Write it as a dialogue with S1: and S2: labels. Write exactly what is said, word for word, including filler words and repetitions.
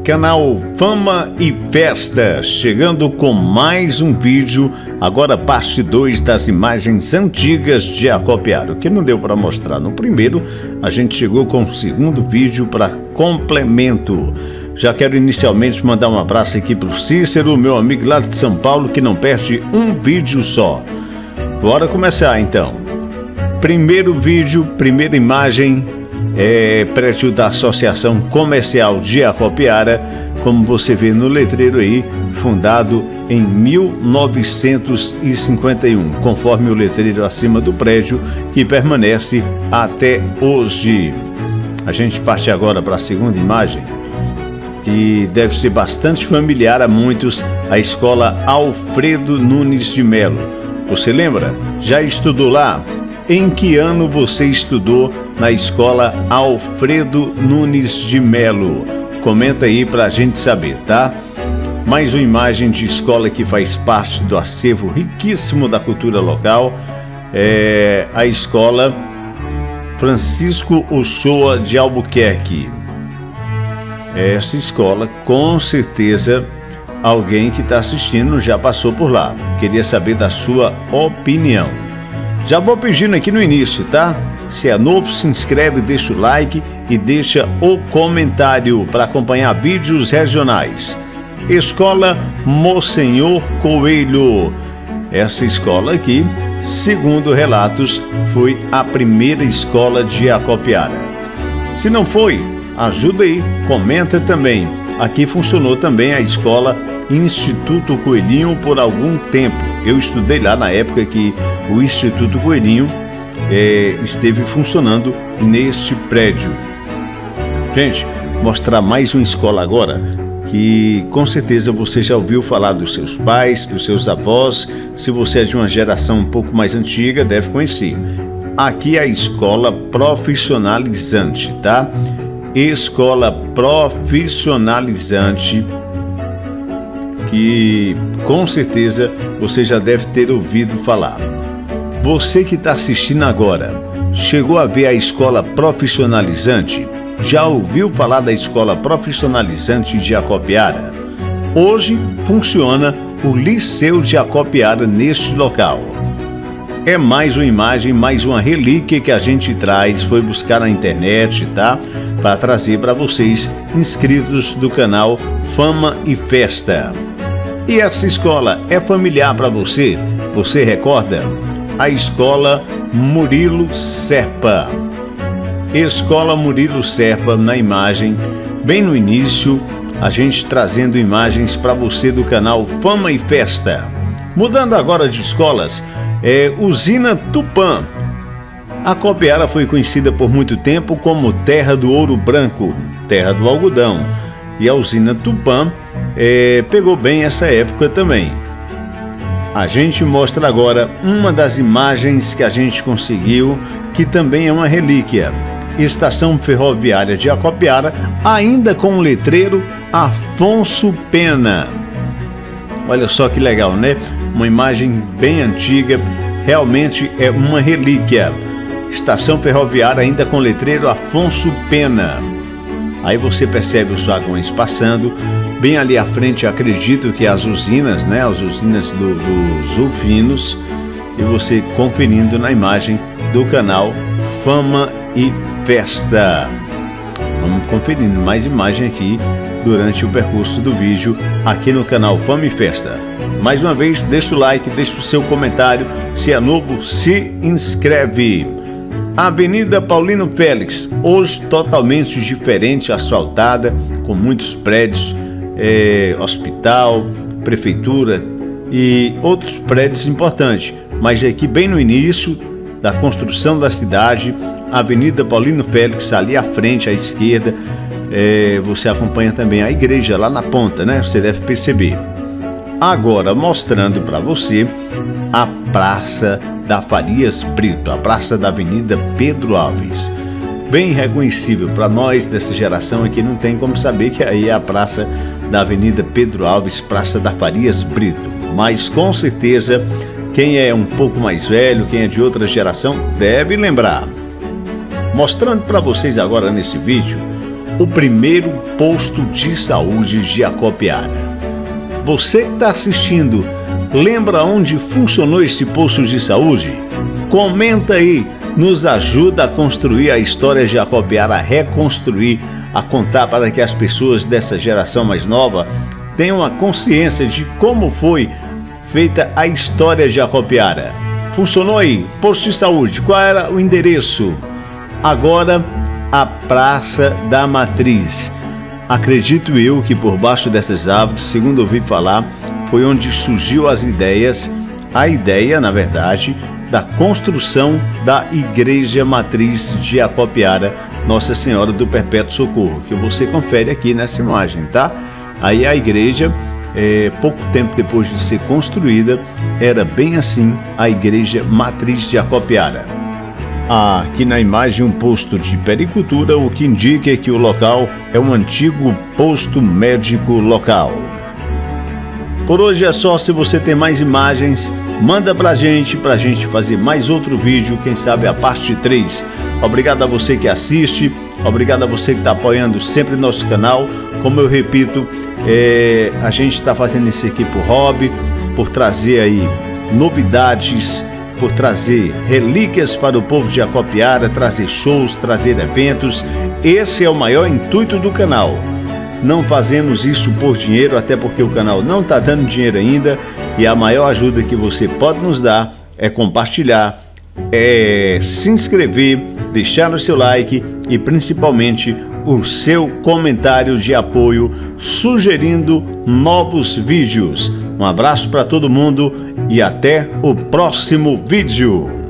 S1: Canal Fama e Festa, chegando com mais um vídeo, agora parte dois das imagens antigas de Acopiara. O que não deu para mostrar no primeiro, a gente chegou com o segundo vídeo para complemento. Já quero inicialmente mandar um abraço aqui para o Cícero, meu amigo lá de São Paulo, que não perde um vídeo só. Bora começar então. Primeiro vídeo, primeira imagem, é prédio da Associação Comercial de Acopiara, como você vê no letreiro aí, fundado em mil novecentos e cinquenta e um, conforme o letreiro acima do prédio, que permanece até hoje. A gente parte agora para a segunda imagem, que deve ser bastante familiar a muitos, a Escola Alfredo Nunes de Melo. Você lembra? Já estudou lá? Em que ano você estudou na Escola Alfredo Nunes de Melo? Comenta aí pra gente saber, tá? Mais uma imagem de escola que faz parte do acervo riquíssimo da cultura local, é a Escola Francisco Uchoa de Albuquerque. Essa escola, com certeza, alguém que está assistindo já passou por lá. Queria saber da sua opinião. Já vou pedindo aqui no início, tá? Se é novo, se inscreve, deixa o like e deixa o comentário para acompanhar vídeos regionais. Escola Monsenhor Coelho. Essa escola aqui, segundo relatos, foi a primeira escola de Acopiara. Se não foi, ajuda aí, comenta também. Aqui funcionou também a escola Instituto Coelhinho por algum tempo. Eu estudei lá na época que o Instituto Coelhinho é, esteve funcionando neste prédio. Gente, mostrar mais uma escola agora que com certeza você já ouviu falar dos seus pais, dos seus avós. Se você é de uma geração um pouco mais antiga, deve conhecer. Aqui é a Escola Profissionalizante, tá? Escola Profissionalizante, que com certeza você já deve ter ouvido falar. Você que está assistindo agora, chegou a ver a Escola Profissionalizante? Já ouviu falar da Escola Profissionalizante de Acopiara? Hoje funciona o Liceu de Acopiara neste local. É mais uma imagem, mais uma relíquia que a gente traz, foi buscar na internet, tá? Para trazer para vocês, inscritos do canal Fama e Festa. E essa escola é familiar para você? Você recorda? A Escola Murilo Serpa. Escola Murilo Serpa na imagem, bem no início, a gente trazendo imagens para você do canal Fama e Festa. Mudando agora de escolas, é Usina Tupã. Acopiara foi conhecida por muito tempo como Terra do Ouro Branco, Terra do Algodão. E a Usina Tupã é, pegou bem essa época também. A gente mostra agora uma das imagens que a gente conseguiu, que também é uma relíquia. Estação Ferroviária de Acopiara, ainda com o letreiro Afonso Pena. Olha só que legal, né? Uma imagem bem antiga, realmente é uma relíquia. Estação Ferroviária ainda com letreiro Afonso Pena. Aí você percebe os vagões passando. Bem ali à frente, acredito que as usinas, né? As usinas do, dos Ufinos. E você conferindo na imagem do canal Fama e Festa. Vamos conferindo mais imagem aqui durante o percurso do vídeo aqui no canal Fama e Festa. Mais uma vez, deixa o like, deixa o seu comentário. Se é novo, se inscreve. Avenida Paulino Félix, hoje totalmente diferente, asfaltada, com muitos prédios, é, hospital, prefeitura e outros prédios importantes. Mas aqui bem no início da construção da cidade, Avenida Paulino Félix, ali à frente, à esquerda, é, você acompanha também a igreja lá na ponta, né? Você deve perceber. Agora mostrando para você a Praça da Farias Brito, a Praça da Avenida Pedro Alves. Bem reconhecível para nós dessa geração aqui, não tem como saber que aí é a Praça da Avenida Pedro Alves, Praça da Farias Brito. Mas com certeza, quem é um pouco mais velho, quem é de outra geração, deve lembrar. Mostrando para vocês agora nesse vídeo o primeiro posto de saúde de Acopiara. Você que está assistindo, lembra onde funcionou este posto de saúde? Comenta aí, nos ajuda a construir a história de Acopiara, a reconstruir, a contar para que as pessoas dessa geração mais nova tenham a consciência de como foi feita a história de Acopiara. Funcionou aí, posto de saúde, qual era o endereço? Agora, a Praça da Matriz. Acredito eu que por baixo dessas árvores, segundo ouvi falar, foi onde surgiu as ideias, a ideia, na verdade, da construção da Igreja Matriz de Acopiara, Nossa Senhora do Perpétuo Socorro, que você confere aqui nessa imagem, tá? Aí a igreja, é, pouco tempo depois de ser construída, era bem assim a Igreja Matriz de Acopiara. Aqui na imagem um posto de pericultura, o que indica que o local é um antigo posto médico local. Por hoje é só. Se você tem mais imagens, manda pra gente, pra gente fazer mais outro vídeo, quem sabe a parte três. Obrigado a você que assiste, obrigado a você que está apoiando sempre nosso canal. Como eu repito, é, a gente está fazendo isso aqui por hobby, por trazer aí novidades, por trazer relíquias para o povo de Acopiara, trazer shows, trazer eventos. Esse é o maior intuito do canal. Não fazemos isso por dinheiro, até porque o canal não está dando dinheiro ainda, e a maior ajuda que você pode nos dar é compartilhar, é se inscrever, deixar o seu like e principalmente o seu comentário de apoio, sugerindo novos vídeos. Um abraço para todo mundo e até o próximo vídeo.